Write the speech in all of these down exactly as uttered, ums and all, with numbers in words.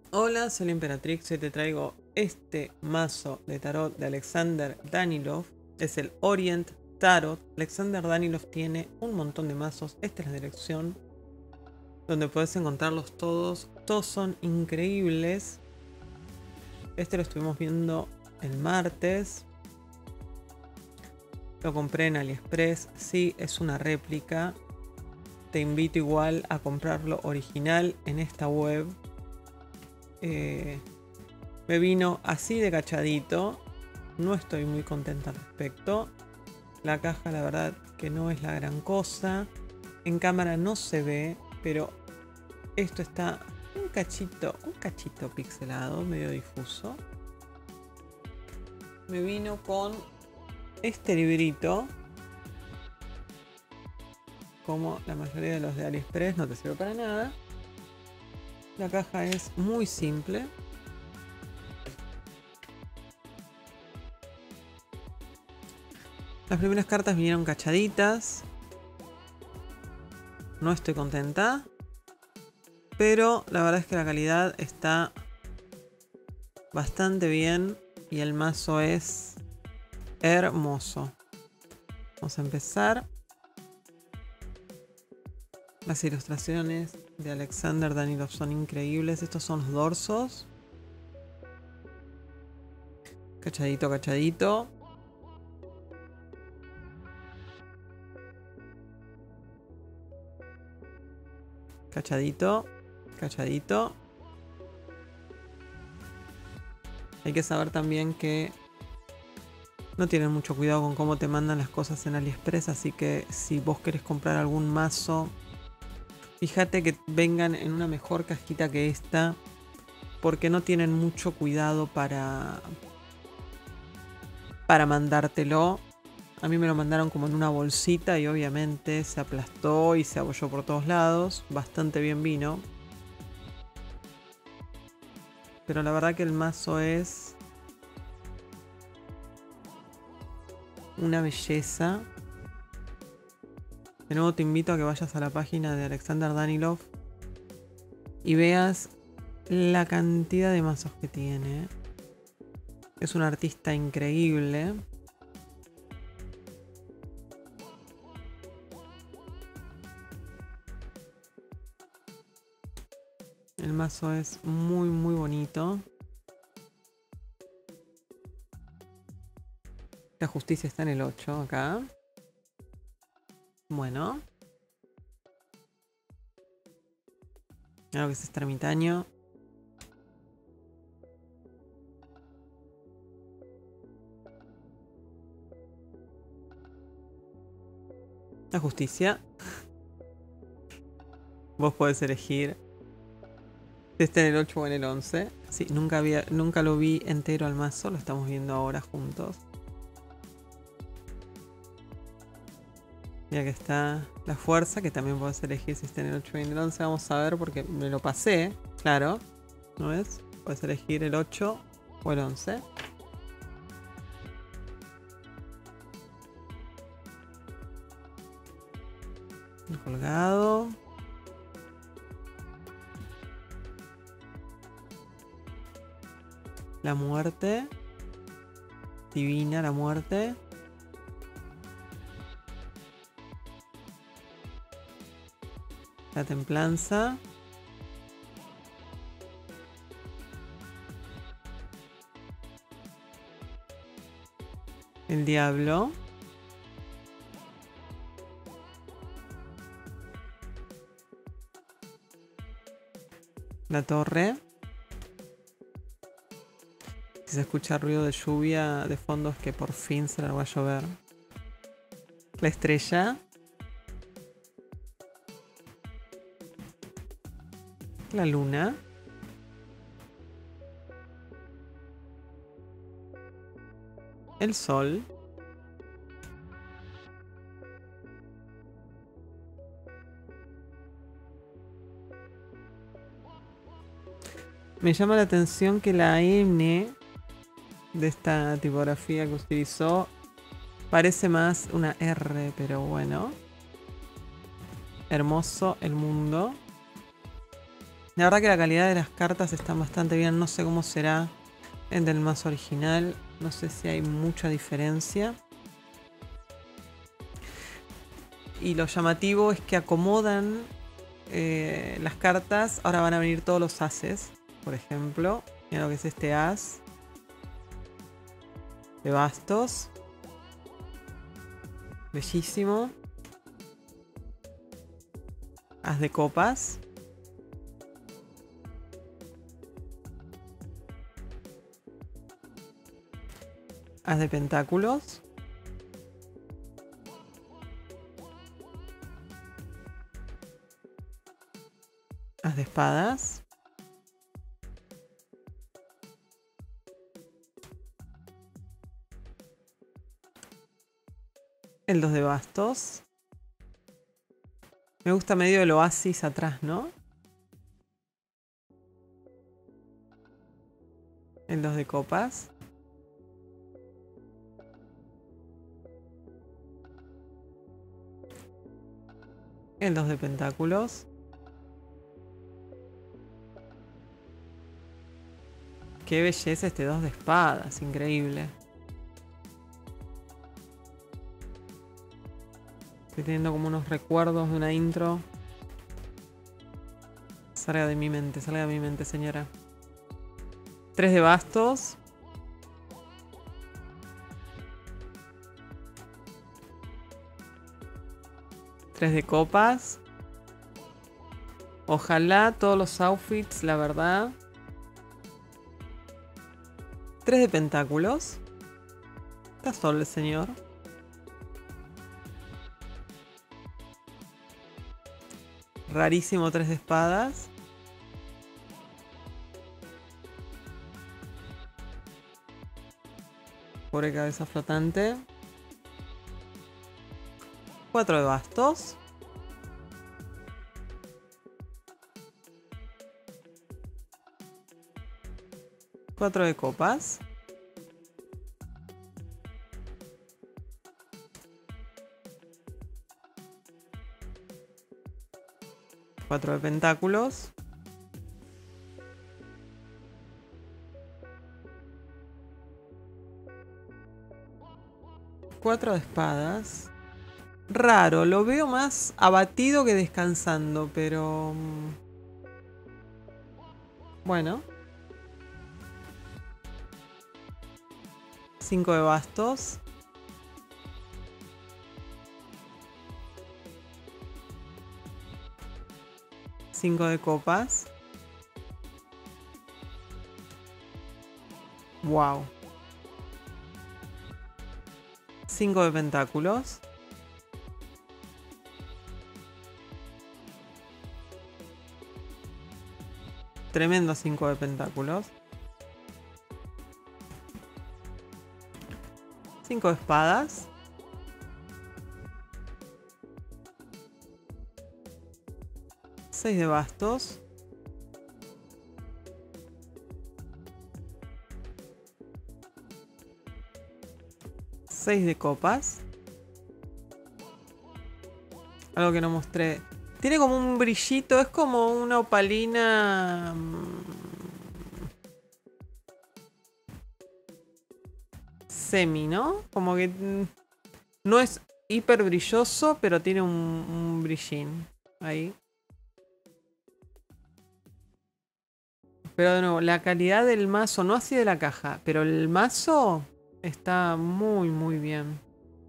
Hola, soy la Emperatrix y hoy te traigo este mazo de tarot de Alexander Danilov. Es el Orient Tarot. Alexander Danilov tiene un montón de mazos. Esta es la dirección donde puedes encontrarlos todos. Todos son increíbles. Este lo estuvimos viendo el martes. Lo compré en AliExpress. Sí, es una réplica. Te invito igual a comprarlo original en esta web. Eh, me vino así de cachadito. No estoy muy contenta al respecto. La caja la verdad que no es la gran cosa. En cámara no se ve, pero esto está un cachito, un cachito pixelado, medio difuso. Me vino con este librito. Como la mayoría de los de AliExpress, no te sirve para nada. La caja es muy simple. Las primeras cartas vinieron cachaditas. No estoy contenta. Pero la verdad es que la calidad está bastante bien. Y el mazo es hermoso. Vamos a empezar. Las ilustraciones de Alexander Danilov son increíbles. Estos son los dorsos. Cachadito, cachadito. Cachadito, cachadito. Hay que saber también que no tienen mucho cuidado con cómo te mandan las cosas en AliExpress, así que si vos querés comprar algún mazo, fíjate que vengan en una mejor cajita que esta, porque no tienen mucho cuidado para, para mandártelo. A mí me lo mandaron como en una bolsita y obviamente se aplastó y se abolló por todos lados. Bastante bien vino. Pero la verdad que el mazo es una belleza. De nuevo te invito a que vayas a la página de Alexander Danilov y veas la cantidad de mazos que tiene. Es un artista increíble. El mazo es muy muy bonito. La justicia está en el ocho acá. Bueno. Algo que es este ermitaño. La justicia. Vos podés elegir si está en el ocho o en el once. Sí, nunca, había, nunca lo vi entero al mazo. Lo estamos viendo ahora juntos. Y acá está la fuerza, que también podés elegir si está en el ocho o en el once. Vamos a ver porque me lo pasé, claro. ¿No ves? Puedes elegir el ocho o el once. El colgado. La muerte. Divina la muerte. La templanza. El diablo. La torre. Si se escucha ruido de lluvia de fondo es que por fin se largó a llover. La estrella. La luna. El sol. Me llama la atención que la N de esta tipografía que utilizó parece más una R, pero bueno. Hermoso el mundo. La verdad que la calidad de las cartas está bastante bien. No sé cómo será en el mazo original. No sé si hay mucha diferencia. Y lo llamativo es que acomodan eh, las cartas. Ahora van a venir todos los ases. Por ejemplo, mira lo que es este as de bastos. Bellísimo. As de copas. As de pentáculos. As de espadas. El dos de bastos. Me gusta medio el oasis atrás, ¿no? El dos de copas. El dos de pentáculos. Qué belleza este dos de espadas, increíble. Estoy teniendo como unos recuerdos de una intro. Salga de mi mente, salga de mi mente, señora. Tres de bastos. Tres de copas. Ojalá todos los outfits, la verdad. Tres de pentáculos. Está solo el señor. Rarísimo tres de espadas. Pobre cabeza flotante. Cuatro de bastos. Cuatro de copas. Cuatro de pentáculos. Cuatro de espadas. Raro, lo veo más abatido que descansando, pero... Bueno. Cinco de bastos. Cinco de copas. Wow. Cinco de pentáculos. Tremendo cinco de pentáculos. Cinco de espadas. Seis de bastos. Seis de copas. Algo que no mostré. Tiene como un brillito, es como una opalina... semi, ¿no? Como que no es hiper brilloso, pero tiene un, un brillín ahí. Pero de nuevo, la calidad del mazo, no así de la caja, pero el mazo está muy, muy bien.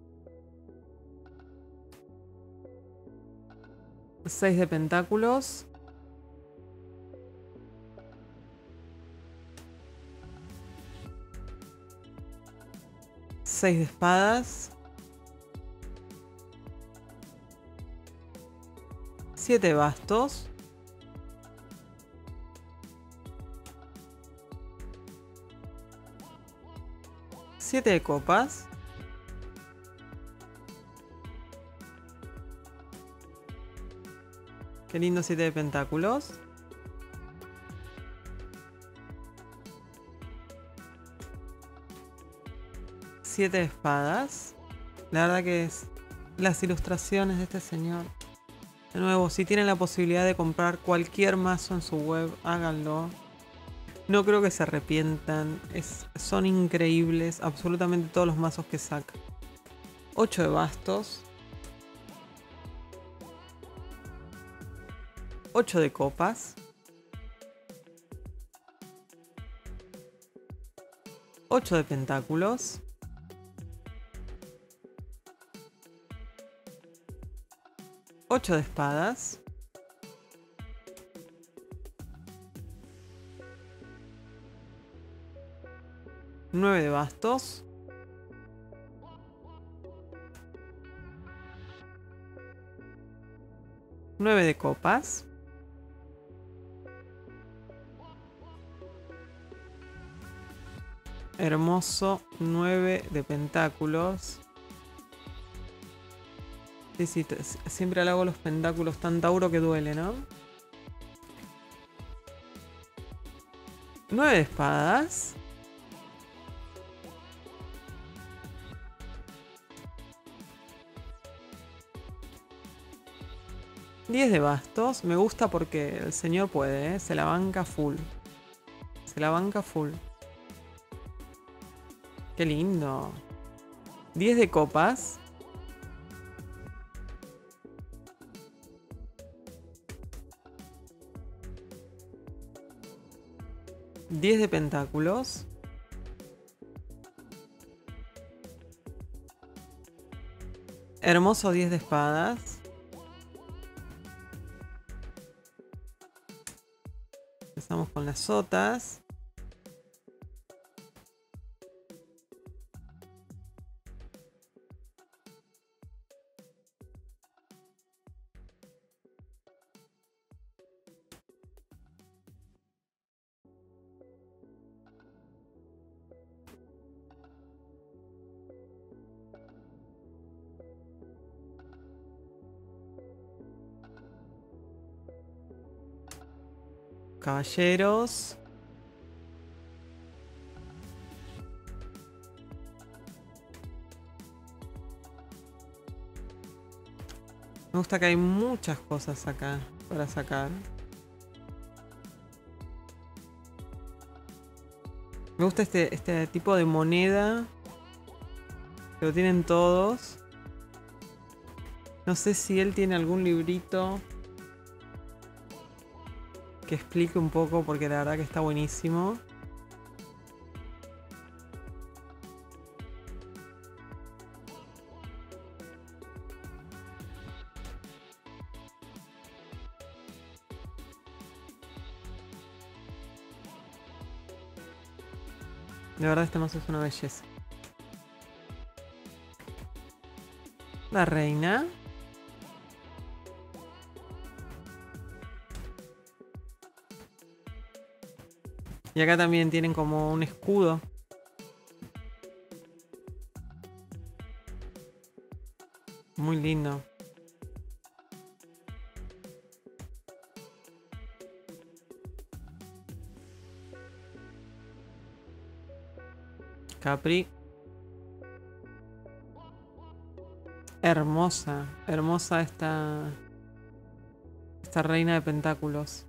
Seis de pentáculos. Seis de espadas. Siete de bastos. Siete de copas. Qué lindo siete de pentáculos. Siete de espadas. La verdad que es las ilustraciones de este señor De nuevo, si tienen la posibilidad de comprar cualquier mazo en su web, háganlo. No creo que se arrepientan. Es, son increíbles absolutamente todos los mazos que sacan. ocho de bastos. ocho de copas. ocho de pentáculos. ocho de espadas. nueve de bastos. nueve de copas. Hermoso. nueve de pentáculos. Sí, sí, siempre le hago los pentáculos tan Tauro que duele, ¿no? nueve de espadas. diez de bastos. Me gusta porque el señor puede, ¿eh? Se la banca full. Se la banca full. Qué lindo. diez de copas. diez de pentáculos. Hermoso diez de espadas. Empezamos con las sotas. Caballeros. Me gusta que hay muchas cosas acá para sacar. Me gusta este, este tipo de moneda. Que lo tienen todos. No sé si él tiene algún librito que explique un poco, porque la verdad que está buenísimo. De verdad este mazo es una belleza. La reina. Y acá también tienen como un escudo. Muy lindo. Capri. Hermosa. Hermosa esta... Esta reina de pentáculos.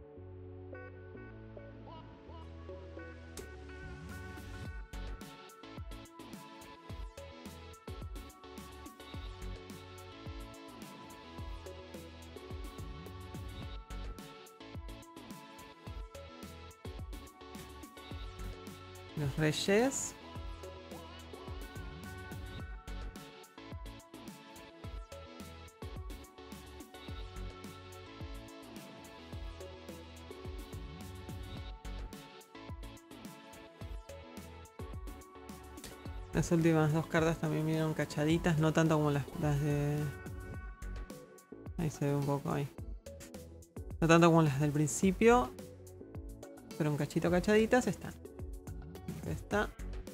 Los reyes. Las últimas dos cartas también vinieron cachaditas, no tanto como las, las de... Ahí se ve un poco, ahí. No tanto como las del principio, pero un cachito cachaditas están. Está.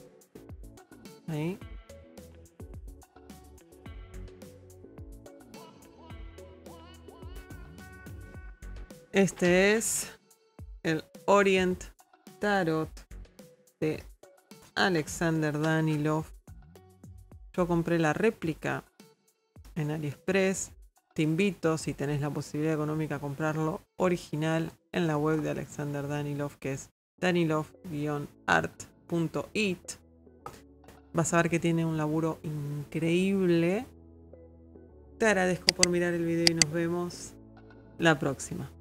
Ahí. Este es el Orient Tarot de Alexander Danilov. Yo compré la réplica en AliExpress. te invito, si tenés la posibilidad económica, a comprarlo original en la web de Alexander Danilov, que es danilov guion art punto it. Vas a ver que tiene un laburo increíble. Te agradezco por mirar el video y nos vemos la próxima.